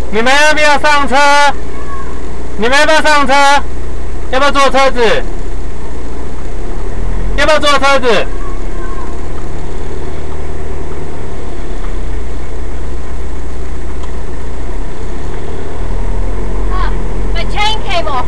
你们要不要上车？你们要不要上车？要不要坐车子？要不要坐车子？ Chain came off.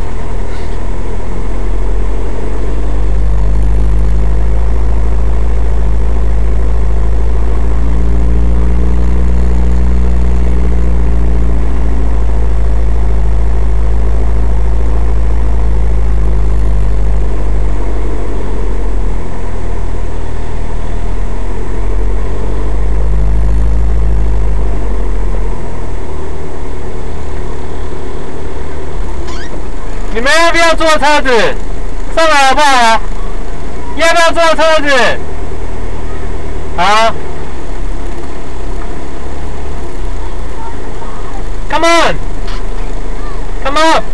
你们要不要坐车子？上来好不好？要不要坐车子？好 ，Come on， come on。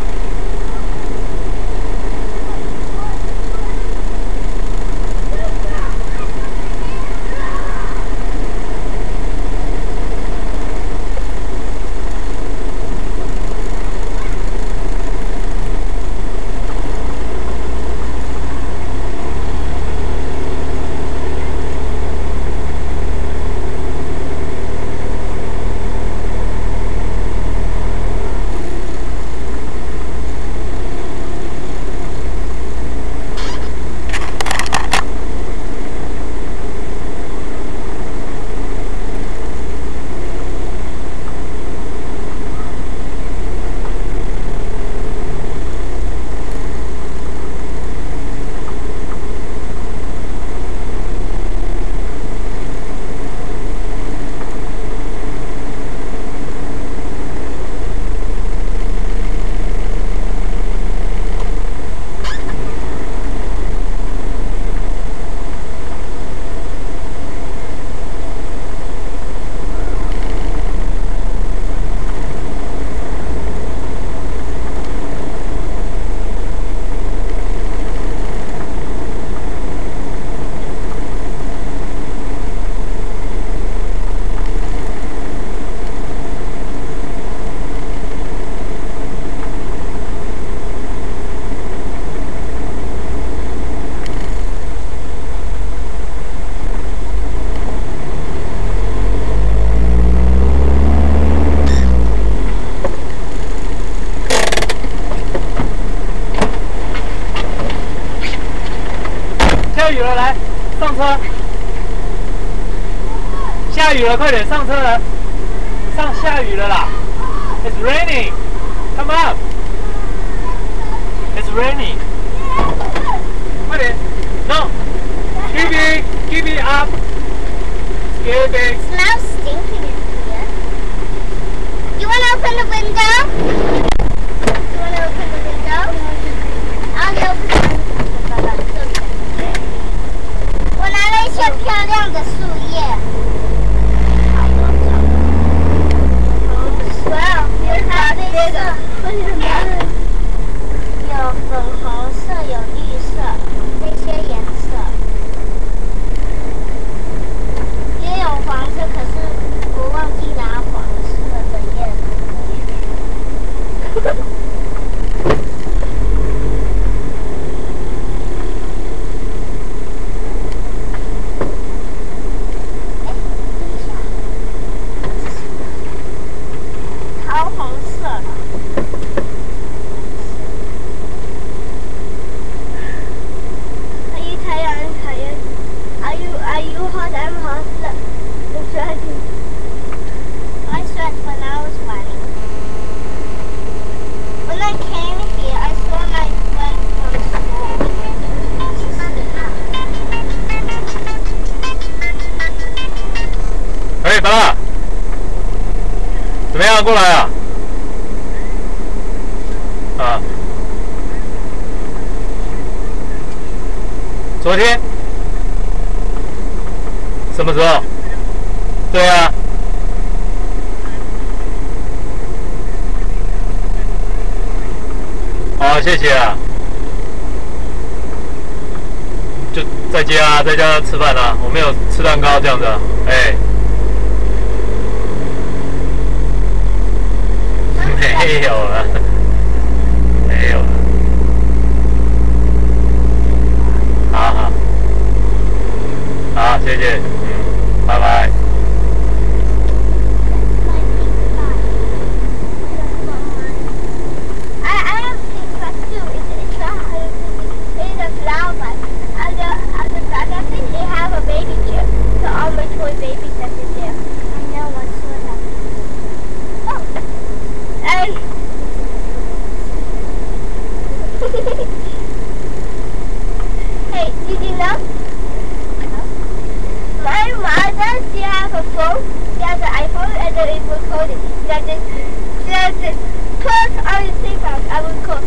下雨了，来上车。下雨了，快点上车了。下雨了啦 ！It's raining. Come on. It's raining. 快点 ！No. Keep it up. Keep it. Smells stinking in here. You want to open the window? You want to open the window? I'll open the window. 我拿了一些漂亮的树叶。哇，别看这个，有粉红色，有绿色，这些颜色，也有黄色，可是我忘记拿黄色的叶子。桃红色的。Are you hot? I'm hot. I'm sweating. I sweat when I was running. When I came here, I saw my friend from school. 哎，达拉，怎么样？过来啊！啊，昨天什么时候？对啊。好，谢谢啊。就在家吃饭啊，我没有吃蛋糕这样子啊，哎。 没有了，没有了。好好，好，谢谢，拜拜。 Hey, did you know? My mother, she has a phone. She has an iPhone and then it will code it. She has this put on the thing I will call.